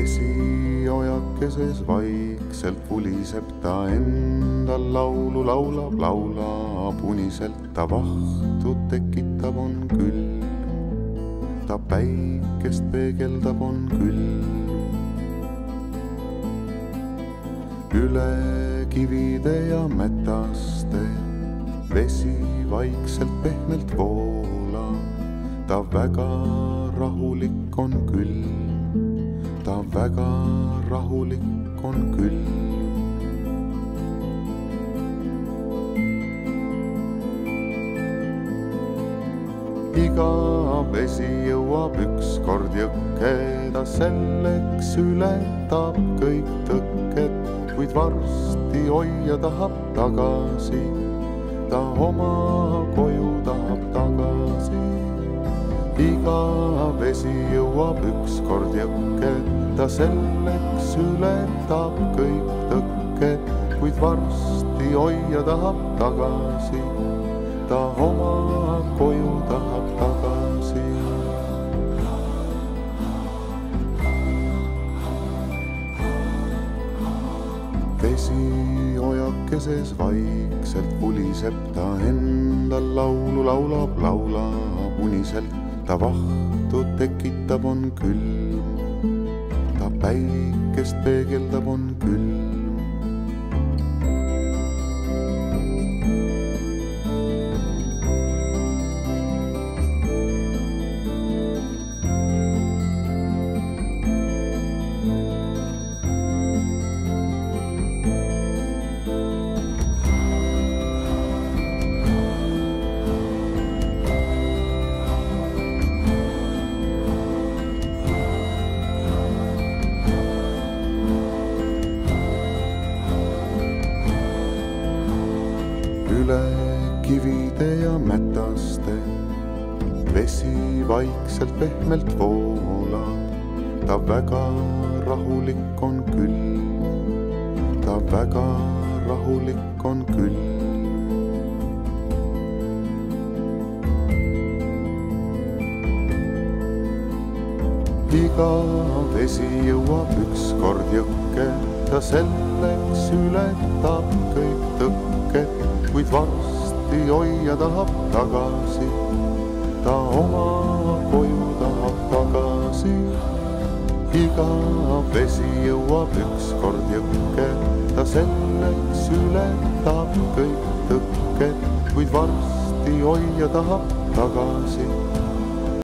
vesi ojakeses vaikselt puliseb, ta endal laulu laulab, laulab uniselt, ta vahtu tekitab, on külm, ta päikest peegeldab, on külm. Üle kivide ja metaste vesi vaikselt pehmelt voolab, ta väga rahulik on külm, ta väga rahulik on külm. Iga vesi jõuab ükskord jõkke, ta selleks ületab kõik tõkked, kuid varsti hoia tahab tagasi, ta oma koju tahab tagasi. Iga vesi jõuab ükskord jõkke, ta selleks ületab kõik tõkked, kuid varsti hoia tahab tagasi, ta oma koju tahab tagasi. Vesi ojakeses vaikselt puliseb, ta endal laulu laulab, laulab uniselt, ta vahtu tekitab, on külm, ta päikest peegeldab, on külm. Üle kivide ja metaste vesi vaikselt pehmelt voolab, ta väga rahulik on külm, ta väga rahulik on külm. Iga vesi jõuab ükskord jõkke, ta selleks ületab kõik tõkked, kuid varsti hoia tahab tagasi, ta oma koju tahab tagasi. Iga vesi jõuab ükskord jõkke, ta selleks ületab kõik tõkked, kuid varsti hoia tahab tagasi,